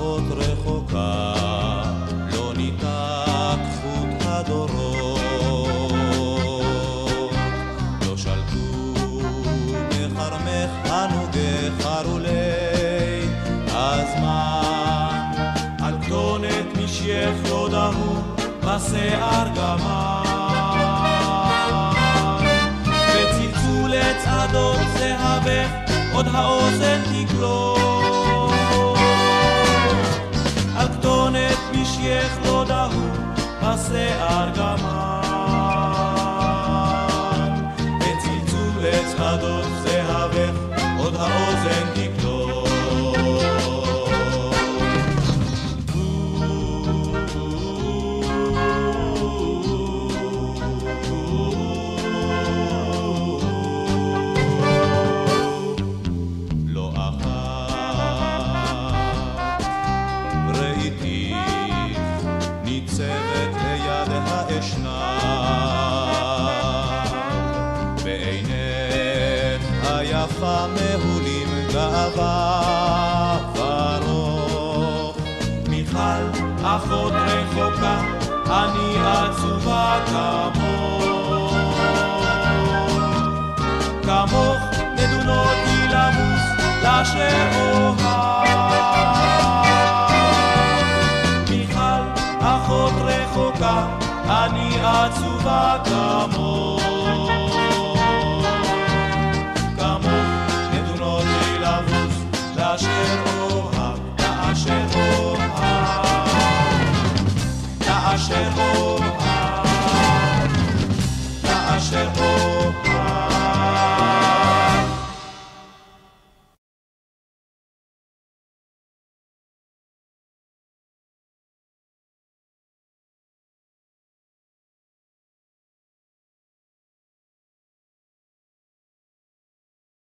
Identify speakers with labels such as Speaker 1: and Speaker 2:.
Speaker 1: אחות רחוקה, לא ניתק חוט הדורות, לא שלטו בחרמך הנוגה חרולי הזמן, על כתונת משייך לא דהו בשיער גמן, וצלצול לצעדות זהבך עוד האוזן תקלוט, על כתונת משייך לא דהו בשיער גמן, וצלצול לצעדות זהבך עוד האוזן תקלוט. ניצבת ליד האשנב, בעינך היפה מהולים גאווה ורוך, מיכל אחות רחוקה, אני עצובה כמוך, כמוך נדונותי למוס לשאוהב, אחות רחוקה, אני עצובה כמוך.